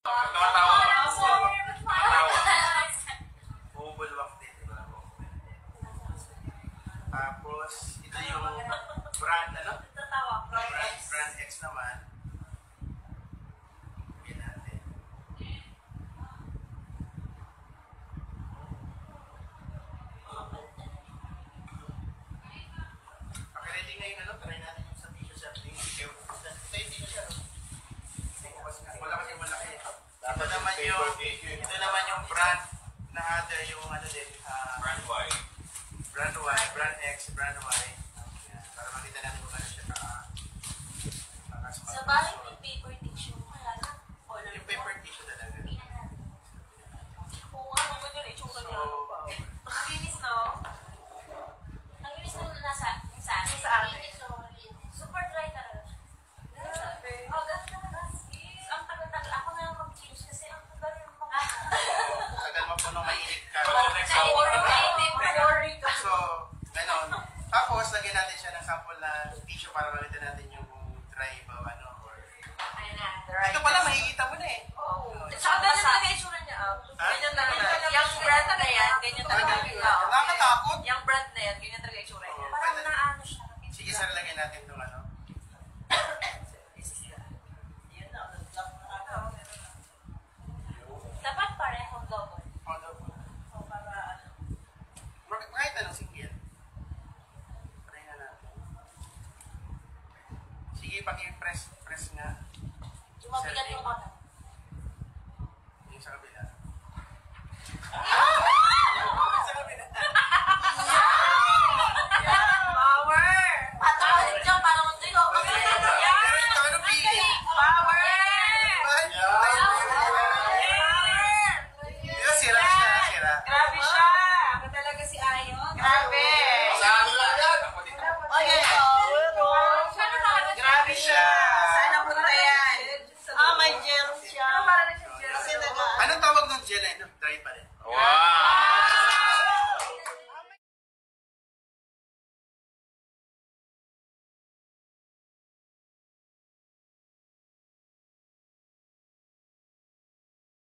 Bubulwak din. Tapos, ito yung brand, ano? Brand X naman. Yan natin. Pakiready ngayon, ano? Try natin yung sa tissue sa tingin. Tayo dito siya, no? Wala kasi malaki. Ito naman yung brand na other yung ano din. Brand Y. Brand Y, brand X, brand Y. Para makita natin kung ano siya sa bahay may paper tissue. Yung paper tissue talaga. Oo, ano ba yun? Itsura niya. Ang linis, no? Ang linis na nasa sa akin. Super dry talaga. Oh, gano'n talaga. Ang tagal-tagal. Ako na lang mag-change kasi ang tagal yung Tagal mo po nung mainit ka. So, gano'n. Tapos, lagyan natin siya ng sample na tissue para makita natin yung dry ba, ano, or... Ito pala, makikita mo na eh. Oo. Saka ganyan talaga yung itsura niya. Ganyan talaga. Yung brand na yan, ganyan talaga. Nakakatakot. Yung brand na yan, ganyan talaga yung itsura niya. Parang naano siya. Sige, sir, lagyan natin itong ano. Dapat parehong double. O, para... Kahit anong single. Try na natin. Sige, pag-press nga. Mabigat yung mata. Yung sa kabila. Sa kabila. Power! Patawin siya, parang hindi ko. Ano pili? Power! Sira siya, sira. Grabe siya! Ako talaga si Ion. Grabe! Grabe siya. Saan napunta yan? May gel siya. Anong tawag ng gel? Dry pa rin. Wow!